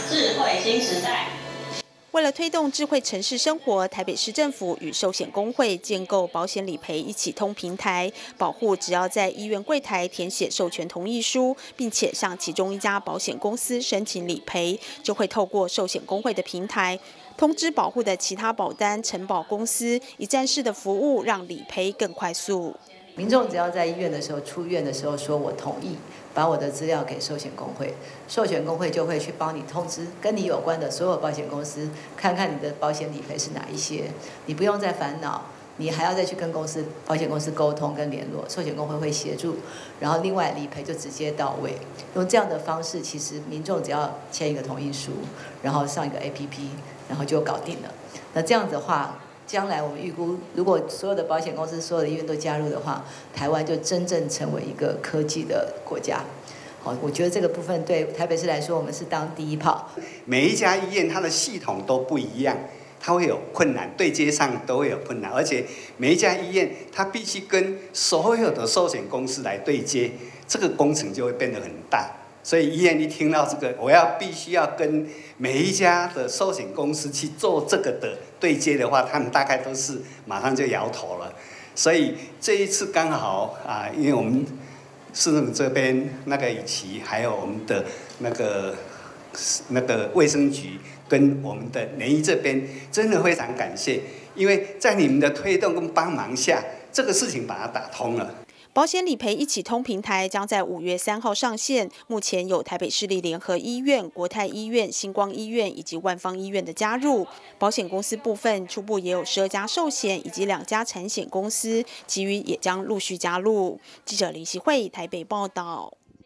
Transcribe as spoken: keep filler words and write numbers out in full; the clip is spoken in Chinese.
智慧新时代。 为了推动智慧城市生活，台北市政府与寿险公会建构保险理赔一起通平台，保护只要在医院柜台填写授权同意书，并且向其中一家保险公司申请理赔，就会透过寿险公会的平台通知保护的其他保单承保公司，一站式的服务让理赔更快速。 民众只要在医院的时候、出院的时候说我同意，把我的资料给寿险公会，寿险公会就会去帮你通知跟你有关的所有保险公司，看看你的保险理赔是哪一些，你不用再烦恼，你还要再去跟公司、保险公司沟通跟联络，寿险公会会协助，然后另外理赔就直接到位。用这样的方式，其实民众只要签一个同意书，然后上一个 A P P， 然后就搞定了。那这样子的话，将来我们预估，如果所有的保险公司、所有的医院都加入的话，台湾就真正成为一个科技的国家。好，我觉得这个部分对台北市来说，我们是当第一炮。 每一家医院它的系统都不一样，它会有困难，对接上都会有困难，而且每一家医院它必须跟所有的寿险公司来对接，这个工程就会变得很大。所以医院一听到这个，我要必须要跟每一家的寿险公司去做这个的对接的话，他们大概都是马上就摇头了。所以这一次刚好啊，因为我们市政府这边那个以及还有我们的那个那个卫生局跟我们的联医这边，真的非常感谢，因为在你们的推动跟帮忙下，这个事情把它打通了。 保险理赔一起通平台将在五月三号上线，目前有台北市立联合医院、国泰医院、星光医院以及万芳医院的加入。保险公司部分初步也有十二家寿险以及两家产险公司，其余也将陆续加入。记者林希慧台北报道。